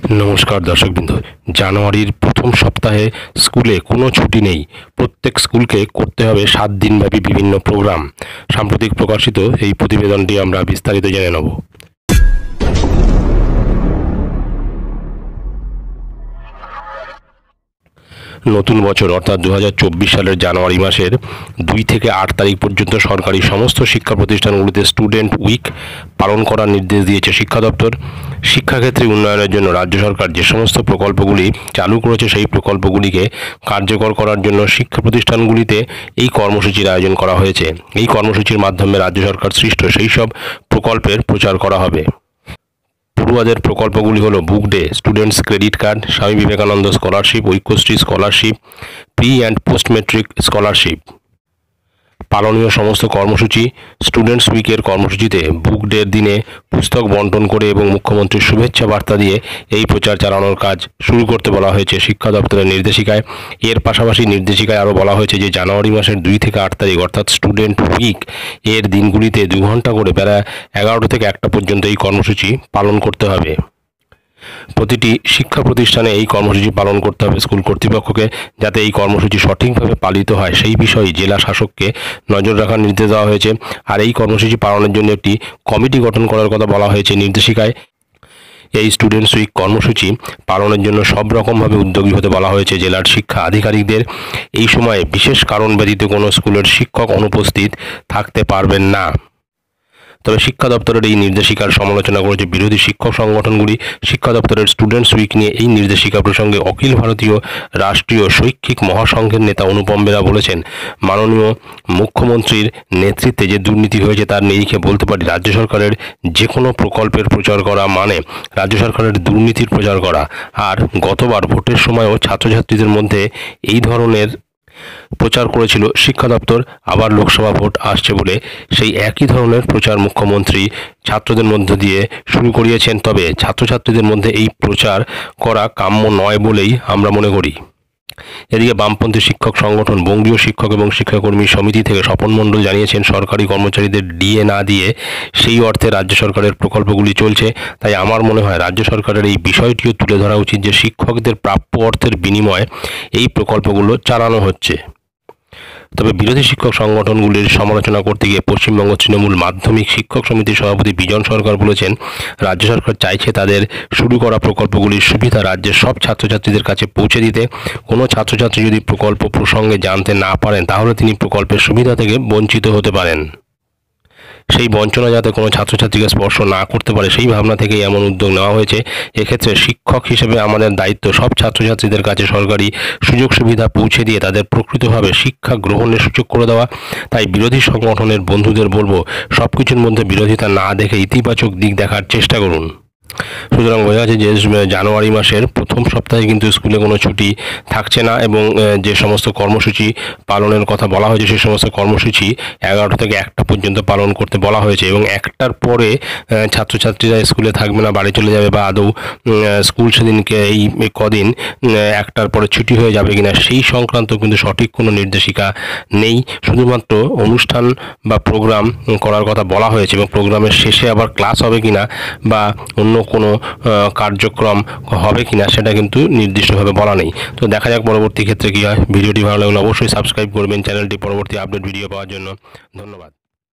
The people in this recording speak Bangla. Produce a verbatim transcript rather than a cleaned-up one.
নমস্কার দর্শকবৃন্দ। জানুয়ারির প্রথম সপ্তাহে স্কুলে কোনো ছুটি নেই। প্রত্যেক স্কুলকে করতে হবে সাত দিনব্যাপী বিভিন্ন প্রোগ্রাম। সাম্প্রতিক প্রকাশিত এই প্রতিবেদনটি আমরা বিস্তারিত জেনে নেব। নতুন বছর অর্থাৎ দু হাজার চব্বিশ সালের জানুয়ারি মাসের দুই থেকে আট তারিখ পর্যন্ত সরকারি সমস্ত শিক্ষা প্রতিষ্ঠানগুলিতে স্টুডেন্ট উইক পালন করার নির্দেশ দিয়েছে শিক্ষা দপ্তর। শিক্ষাক্ষেত্রে উন্নয়নের জন্য রাজ্য সরকার যে সমস্ত প্রকল্পগুলি চালু করেছে সেই প্রকল্পগুলিকে কার্যকর করার জন্য শিক্ষা প্রতিষ্ঠানগুলিতে এই কর্মসূচির আয়োজন করা হয়েছে। এই কর্মসূচির মাধ্যমে রাজ্য সরকার সৃষ্ট সেই সব প্রকল্পের প্রচার করা হবে। পড়ুয়াদের প্রকল্পগুলি হলো book day, students credit card, Swami Vivekananda scholarship, Aikyashree scholarship, pre and post matric scholarship. পালনীয় সমস্ত কর্মসূচি স্টুডেন্টস উইকের কর্মসূচিতে বুক ডের দিনে পুস্তক বন্টন করে এবং মুখ্যমন্ত্রীর শুভেচ্ছা বার্তা দিয়ে এই প্রচার চালানোর কাজ শুরু করতে বলা হয়েছে শিক্ষা দপ্তরের নির্দেশিকায়। এর পাশাপাশি নির্দেশিকায় আরও বলা হয়েছে যে জানুয়ারি মাসের দুই থেকে আট তারিখ অর্থাৎ স্টুডেন্ট উইক এর দিনগুলিতে দু ঘন্টা করে বেলা এগারোটা থেকে একটা পর্যন্ত এই কর্মসূচি পালন করতে হবে। প্রতিটি শিক্ষা প্রতিষ্ঠানে এই কর্মসূচি পালন করতে হবে স্কুল কর্তৃপক্ষকে। যাতে এই কর্মসূচি সঠিকভাবে পালিত হয় সেই বিষয়ে জেলা শাসককে নজর রাখার নির্দেশ দেওয়া হয়েছে। আর এই কর্মসূচি পালনের জন্য একটি কমিটি গঠন করার কথা বলা হয়েছে নির্দেশিকায়। এই স্টুডেন্টস উইক কর্মসূচি পালনের জন্য সব রকমভাবে উদ্যোগী হতে বলা হয়েছে জেলার শিক্ষা আধিকারিকদের। এই সময়ে বিশেষ কারণ ব্যতীত কোনো স্কুলের শিক্ষক অনুপস্থিত থাকতে পারবেন না। তবে শিক্ষা দপ্তরের এই নির্দেশিকার সমালোচনা করেছে বিরোধী শিক্ষক সংগঠনগুলি। শিক্ষা দপ্তরের স্টুডেন্টস উইক নিয়ে এই নির্দেশিকা প্রসঙ্গে অখিল ভারতীয় রাষ্ট্রীয় শৈক্ষিক মহাসংঘের নেতা অনুপম বেরা বলেছেন, মাননীয় মুখ্যমন্ত্রীর নেতৃত্বে যে দুর্নীতি হয়েছে তার নিরিখে বলতে পারি রাজ্য সরকারের যে কোনো প্রকল্পের প্রচার করা মানে রাজ্য সরকারের দুর্নীতির প্রচার করা। আর গতবার ভোটের সময়ও ছাত্রছাত্রীদের মধ্যে এই ধরনের প্রচার করেছিল শিক্ষা দপ্তর। আবার লোকসভা ভোট আসছে বলে সেই একই ধরনের প্রচার মুখ্যমন্ত্রী ছাত্রদের মধ্য দিয়ে শুরু করিয়েছেন। তবে ছাত্রছাত্রীদের মধ্যে এই প্রচার করা কাম্য নয় বলেই আমরা মনে করি। এদিকে বামপন্থী শিক্ষক সংগঠন বঙ্গীয় শিক্ষক এবং শিক্ষাকর্মী সমিতি থেকে স্বপন মণ্ডল জানিয়েছেন, সরকারি কর্মচারীদের ডিএ না দিয়ে সেই অর্থে রাজ্য সরকারের প্রকল্পগুলি চলছে। তাই আমার মনে হয় রাজ্য সরকারের এই বিষয়টিও তুলে ধরা উচিত যে শিক্ষকদের প্রাপ্য অর্থের বিনিময়ে এই প্রকল্পগুলো চালানো হচ্ছে। তবে বিরোধী শিক্ষক সংগঠনগুলির সমালোচনা করতে গিয়ে পশ্চিমবঙ্গ তৃণমূল মাধ্যমিক শিক্ষক সমিতির সভাপতি বিজন সরকার বলেছেন, রাজ্য সরকার চাইছে তাদের শুরু করা প্রকল্পগুলির সুবিধা রাজ্যের সব ছাত্রছাত্রীদের কাছে পৌঁছে দিতে। কোনো ছাত্রছাত্রী যদি প্রকল্প প্রসঙ্গে জানতে না পারেন তাহলে তিনি প্রকল্পের সুবিধা থেকে বঞ্চিত হতে পারেন। সেই বঞ্চনা যাতে কোনো ছাত্রছাত্রীকে স্পর্শ না করতে পারে সেই ভাবনা থেকেই এমন উদ্যোগ নেওয়া হয়েছে। এক্ষেত্রে শিক্ষক হিসেবে আমাদের দায়িত্ব সব ছাত্রছাত্রীদের কাছে সরকারি সুযোগ সুবিধা পৌঁছে দিয়ে তাদের প্রকৃতভাবে শিক্ষা গ্রহণের সুযোগ করে দেওয়া। তাই বিরোধী সংগঠনের বন্ধুদের বলবো, সব কিছুর মধ্যে বিরোধিতা না দেখে ইতিবাচক দিক দেখার চেষ্টা করুন। সুতরাং বোঝা যাচ্ছে যে জানুয়ারি মাসের প্রথম সপ্তাহে কিন্তু স্কুলে কোনো ছুটি থাকছে না এবং যে সমস্ত কর্মসূচি পালনের কথা বলা হয়েছে সেই সমস্ত কর্মসূচি এগারোটা থেকে একটা পর্যন্ত পালন করতে বলা হয়েছে এবং একটার পরে ছাত্রছাত্রীরা স্কুলে থাকবে না, বাড়ি চলে যাবে বা আদৌ স্কুল সেদিনকে এই কদিন একটার পরে ছুটি হয়ে যাবে কিনা সেই সংক্রান্ত কিন্তু সঠিক কোনো নির্দেশিকা নেই। শুধুমাত্র অনুষ্ঠান বা প্রোগ্রাম করার কথা বলা হয়েছে এবং প্রোগ্রামের শেষে আবার ক্লাস হবে কিনা বা অন্য কোনো কার্যক্রম হবে কিনা সেটা কিন্তু নির্দিষ্টভাবে বলা নেই। তো দেখা যাক পরবর্তী ক্ষেত্রে কী হয়। ভিডিওটি ভালো লাগলে অবশ্যই সাবস্ক্রাইব করবেন চ্যানেলটি পরবর্তী আপডেট ভিডিও পাওয়ার জন্য। ধন্যবাদ।